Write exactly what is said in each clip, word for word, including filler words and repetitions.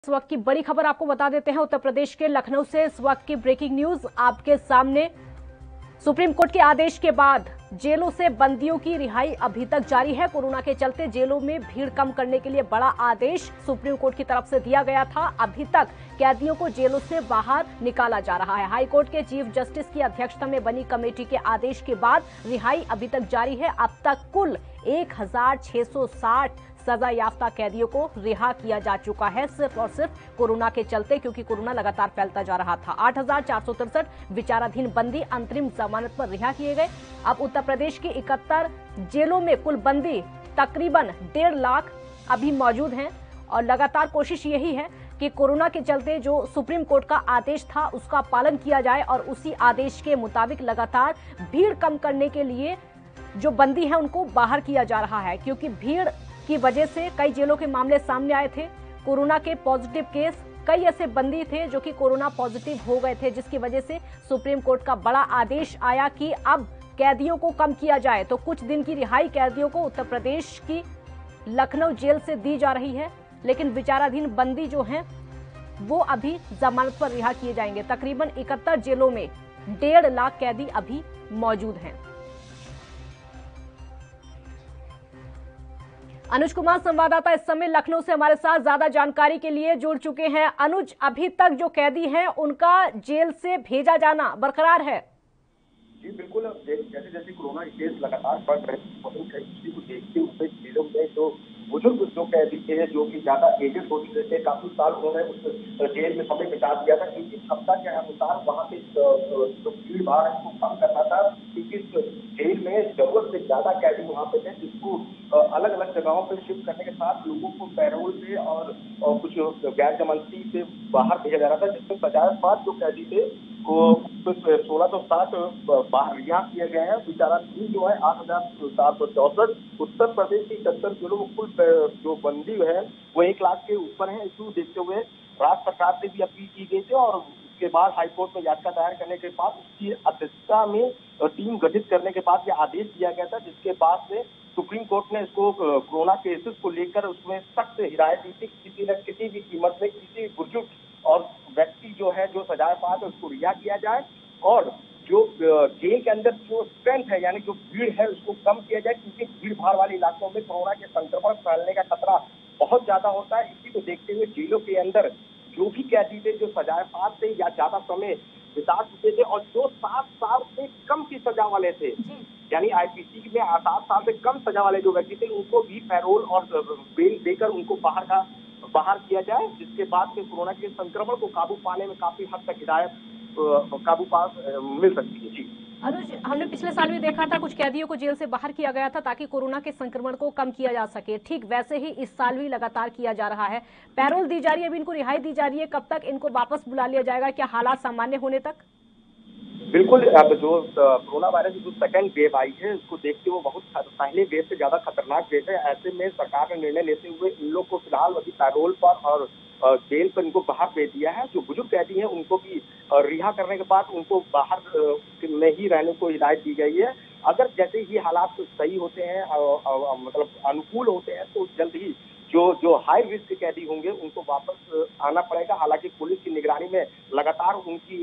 इस वक्त की बड़ी खबर आपको बता देते हैं। उत्तर प्रदेश के लखनऊ से इस वक्त की ब्रेकिंग न्यूज आपके सामने। सुप्रीम कोर्ट के आदेश के बाद जेलों से बंदियों की रिहाई अभी तक जारी है। कोरोना के चलते जेलों में भीड़ कम करने के लिए बड़ा आदेश सुप्रीम कोर्ट की तरफ से दिया गया था। अभी तक कैदियों को जेलों से बाहर निकाला जा रहा है। हाई कोर्ट के चीफ जस्टिस की अध्यक्षता में बनी कमेटी के आदेश के बाद रिहाई अभी तक जारी है। अब तक कुल एक हजार छह सौ साठ सजा याफ्ता कैदियों को रिहा किया जा चुका है, सिर्फ और सिर्फ कोरोना के चलते, क्योंकि कोरोना लगातार फैलता जा रहा था। आठ हजार चार सौ तिरसठ विचाराधीन बंदी अंतरिम जमानत पर रिहा किए गए। अब उत्तर प्रदेश की इकहत्तर जेलों में कुल बंदी तकरीबन डेढ़ लाख अभी मौजूद हैं और लगातार कोशिश यही है कि कोरोना के चलते जो सुप्रीम कोर्ट का आदेश था उसका पालन किया जाए और उसी आदेश के मुताबिक लगातार भीड़ कम करने के लिए जो बंदी है उनको बाहर किया जा रहा है, क्योंकि भीड़ की वजह से कई जेलों के मामले सामने आए थे। कोरोना के पॉजिटिव केस, कई ऐसे बंदी थे जो कि कोरोना पॉजिटिव हो गए थे, जिसकी वजह से सुप्रीम कोर्ट का बड़ा आदेश आया कि अब कैदियों को कम किया जाए। तो कुछ दिन की रिहाई कैदियों को उत्तर प्रदेश की लखनऊ जेल से दी जा रही है, लेकिन विचाराधीन बंदी जो हैं वो अभी जमानत पर रिहा किए जाएंगे। तकरीबन इकहत्तर जेलों में डेढ़ लाख कैदी अभी मौजूद हैं। अनुज कुमार संवाददाता इस समय लखनऊ से हमारे साथ ज्यादा जानकारी के लिए जुड़ चुके हैं। अनुज, अभी तक जो कैदी हैं उनका जेल से भेजा जाना बरकरार है? जी बिल्कुल, जैसे जैसे कोरोना केस लगातार बढ़ रहे हैं, इसी को देखते हुए जेलों में जो बुजुर्ग जो कैदी थे, जो कि ज्यादा एजेड हो चुके थे, काफी साल उन्होंने उस जेल में समय बिता दिया था, क्योंकि क्षमता के अनुसार वहाँ पे जो भीड़ भाड़ है उसको कम करना था, क्योंकि जेल में जरूरत से ज्यादा कैदी वहाँ पे थे, जिसको अलग अलग जगहों पे शिफ्ट करने के साथ लोगों को पैरोल से और, और कुछ गैर जमानती से बाहर भेजा जा रहा था, जिसमें पचास पांच जो कैदी थे वो सोलह सौ साठ बाहर रिहा किए गए हैं। विचाराधीन जो है आठ हजार सात सौ चौसठ। उत्तर प्रदेश की इकहत्तर जिलों में कुल जो बंदी है वो एक लाख के ऊपर है। इसको देखते हुए राज्य सरकार से भी अपील की गई थी और उसके बाद हाईकोर्ट में याचिका दायर करने के बाद उसकी अध्यक्षता में टीम गठित करने के बाद यह आदेश दिया गया था, जिसके बाद से सुप्रीम कोर्ट ने इसको कोरोना केसेस को लेकर उसमें सख्त हिदायत दी थी, किसी न किसी भी कीमत में किसी बुजुर्ग और व्यक्ति जो है जो सजाए पास है उसको रिहा किया जाए और जो जेल के अंदर जो स्ट्रेंथ है यानी जो भीड़ है उसको कम किया जाए, क्योंकि भीड़ भाड़ वाले इलाकों में कोरोना के संक्रमण फैलने का खतरा बहुत ज्यादा होता है। इसी को देखते हुए जेलों के अंदर जो भी कैदी थे जो सजाए पास थे या ज्यादा समय बिता चुके थे और जो सात साल से कम की सजा वाले थे, यानी आईपीसी में सात साल से कम सजा वाले जो व्यक्ति थे, उनको भी पैरोल और बेल देकर उनको बाहर का बाहर किया जाए, जिसके बाद से कोरोना के संक्रमण को काबू पाने में काफी हद तक हिदायत काबू पा मिल सकती है। जी अनुज, हमने पिछले साल भी देखा था कुछ कैदियों को जेल से बाहर किया गया था ताकि कोरोना के संक्रमण को कम किया जा सके। ठीक वैसे ही इस साल भी लगातार किया जा रहा है। पैरोल दी जा रही है, अभी इनको रिहाई दी जा रही है। कब तक इनको वापस बुला लिया जाएगा? क्या हालात सामान्य होने तक? बिल्कुल, अब जो कोरोना वायरस की जो सेकंड वेव आई है उसको देखते हुए बहुत पहले वेव से ज्यादा खतरनाक वेव है। ऐसे में सरकार ने निर्णय लेते हुए इन लोग को फिलहाल अभी पैरोल पर और जेल पर इनको बाहर भेज दिया है। जो बुजुर्ग कैदी हैं उनको भी रिहा करने के बाद उनको बाहर में ही रहने को हिदायत दी गई है। अगर जैसे ही हालात सही होते हैं, मतलब अनुकूल होते हैं, तो जल्द ही जो जो हाई रिस्क कैदी होंगे उनको वापस आना पड़ेगा। हालांकि पुलिस की निगरानी में लगातार उनकी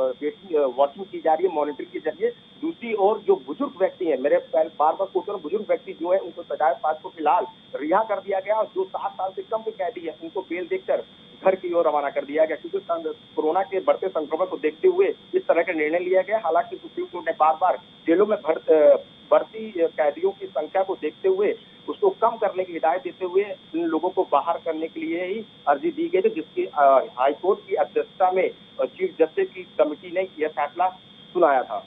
एक वॉचिंग की जा रही है, मॉनिटरिंग के जरिए। दूसरी ओर जो बुजुर्ग व्यक्ति हैं, मेरे बार बार कोट कर बुजुर्ग व्यक्ति जो है उनको सजाए पास को फिलहाल रिहा कर दिया गया और जो सात साल से कम के कैदी है उनको बेल देकर घर की ओर रवाना कर दिया गया, क्योंकि कोरोना के बढ़ते संक्रमण को देखते हुए इस तरह का निर्णय लिया गया। हालांकि सुप्रीम कोर्ट ने बार बार जेलों में बढ़ती कैदियों की संख्या को देखते हुए उसको कम करने की हिदायत देते हुए इन लोगों को बाहर करने के लिए ही अर्जी दी गई थी, जिसकी हाईकोर्ट की अध्यक्षता में चीफ जस्टिस की कमेटी ने यह फैसला सुनाया था।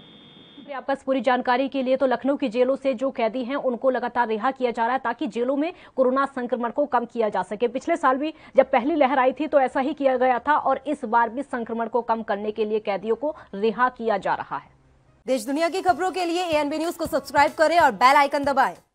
आपका पूरी जानकारी के लिए। तो लखनऊ की जेलों से जो कैदी हैं उनको लगातार रिहा किया जा रहा है ताकि जेलों में कोरोना संक्रमण को कम किया जा सके। पिछले साल भी जब पहली लहर आई थी तो ऐसा ही किया गया था और इस बार भी संक्रमण को कम करने के लिए कैदियों को रिहा किया जा रहा है। देश दुनिया की खबरों के लिए एएनबी न्यूज को सब्सक्राइब करें और बेल आइकन दबाएं।